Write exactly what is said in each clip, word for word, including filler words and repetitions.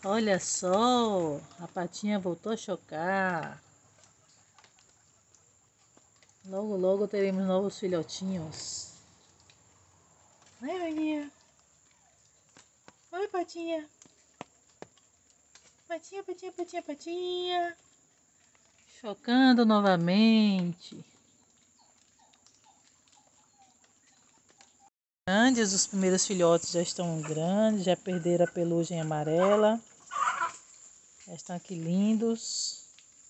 Olha só, a patinha voltou a chocar. Logo, logo teremos novos filhotinhos. Oi, Maninha. Oi, patinha. Patinha, patinha, patinha, patinha. Chocando novamente. Grandes, os primeiros filhotes já estão grandes, já perderam a pelugem amarela. Já estão aqui lindos.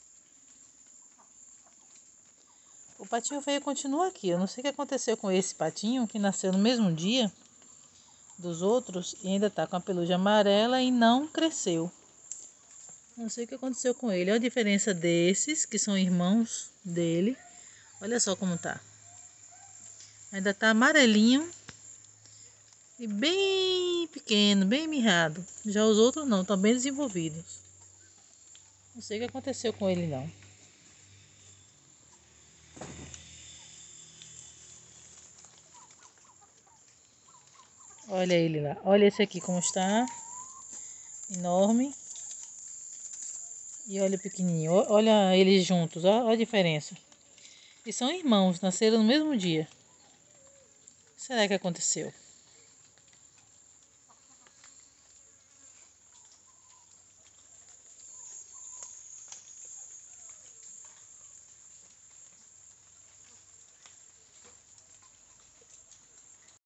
O patinho feio continua aqui. Eu não sei o que aconteceu com esse patinho que nasceu no mesmo dia dos outros e ainda está com a pelugem amarela e não cresceu. Não sei o que aconteceu com ele. Olha a diferença desses, que são irmãos dele. Olha só como tá. Ainda está amarelinho e bem pequeno, bem mirrado. Já os outros não, estão bem desenvolvidos. Não sei o que aconteceu com ele não. Olha ele lá. Olha esse aqui como está. Enorme. E olha o pequenininho. Olha eles juntos. Olha a diferença. E são irmãos. Nasceram no mesmo dia. O que será que aconteceu?